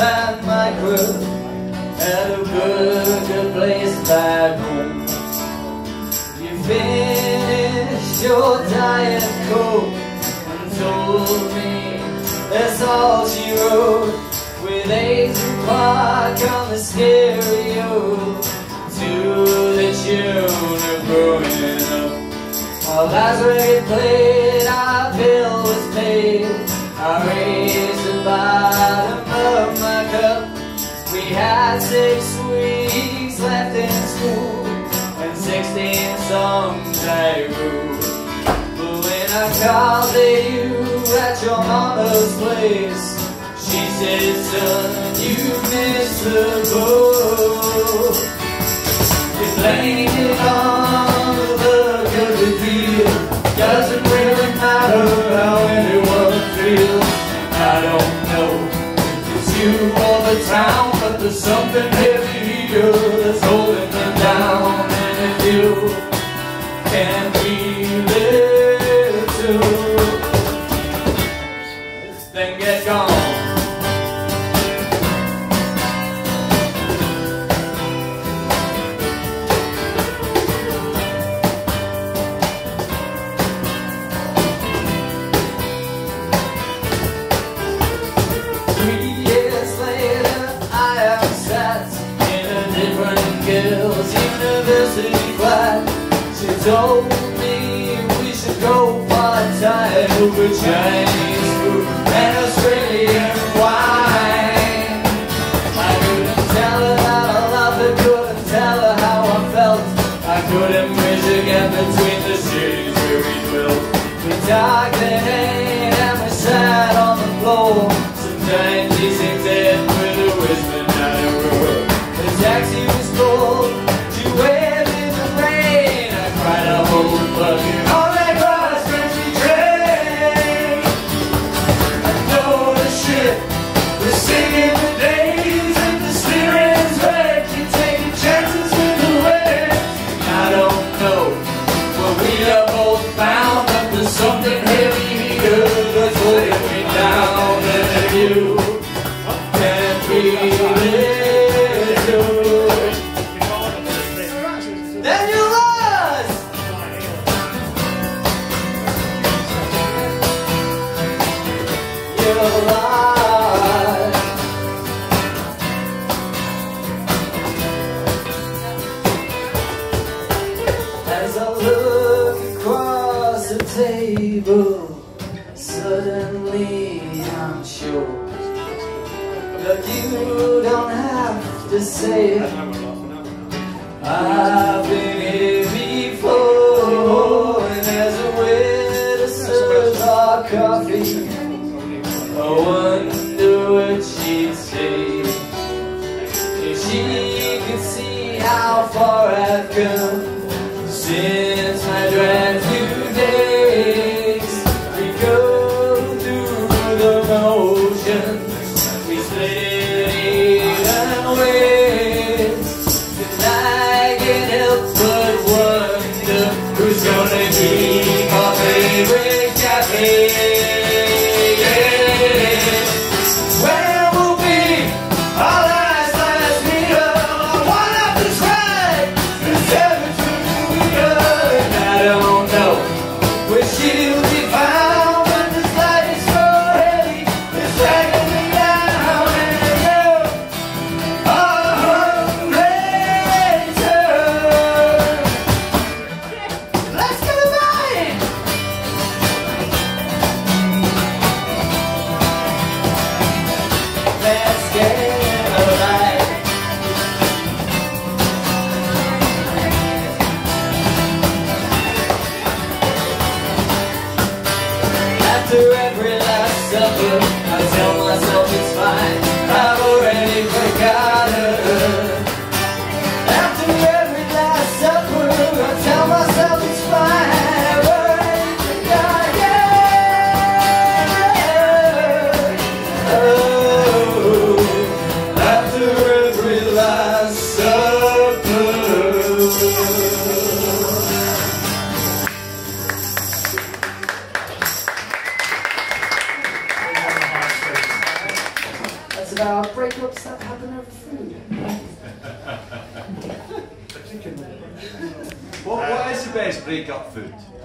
and my crew at a burger place back home. You finished your Diet Coke and told me that's all she wrote, with Adrian Park on the stereo to the tune of Growing Up. While last record played, our bill was paid. I raised the bottom of my cup. We had 6 weeks left in school and 16 songs I wrote. But when I called you at your mama's place, she said, son, you missed the boat. You blamed it on the look of the deal. Doesn't really matter how anyone feels. I don't know if it's you or the town, but there's something heavy here that's holding me down. And if you can feel it too, then get gone. University flat. She told me we should go part-time over Chinese food and Australian wine. I couldn't tell her that I loved her, couldn't tell her how I felt. I couldn't bridge the gap between the cities where we dwelt. We talked at 8 and we sat on the floor. Sometimes he seemed dead with a whisper, not a word. The taxi was cold. Where in the rain, I cried a whole bucket on that cross-country train. I know the ship was singing the days and the steering's wet. You taking chances with the wind. I don't know what we are both bound, but there's something heavy here that's holding me down. And if you can feel it too, then you lost. You're lost. As I look across the table, suddenly I'm sure that you don't have to say it. I've been here before, and as a waiter serves our coffee, I wonder what she'd say if she could see how far I've come since my drive 2 days. We go through the motions, we split even ways. I can't help but wonder who's gonna keep our favorite cafe. Where will be our last meal? I wanna have to try the 7th meal. And I don't know where she'll be found when this life is so heavy, it's dragging me down. And you are hungry. After every last supper, I tell myself it's fine, I've already forgotten. After every last supper, I tell myself it's fine, I've already forgotten. Oh, after every last supper. That's about breakups that happen over food. What is the best break-up food?